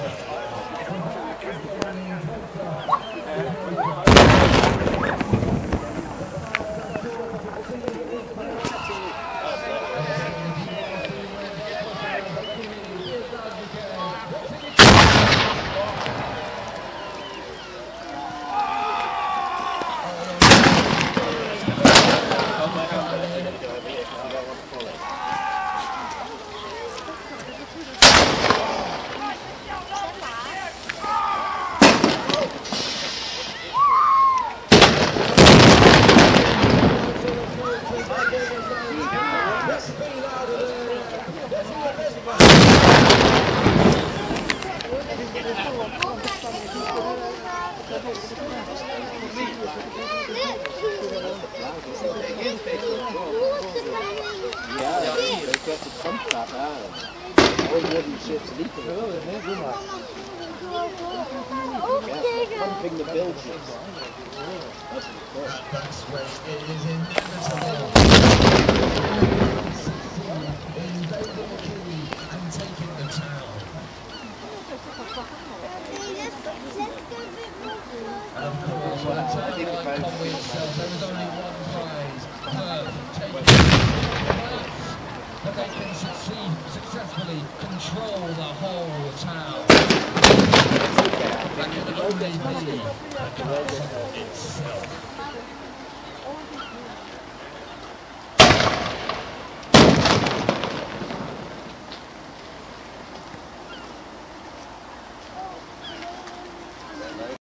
Ja, ik heb het zandplaat aan. Worden ships niet te horen, hè? Doe maar. Pumping the bilges. That's when it is inevitable. Invading the key and taking the town. And of course, when a town like Conway itself, there is only one prize. Perth taking the but they can successfully control the whole town. That can only be the castle itself.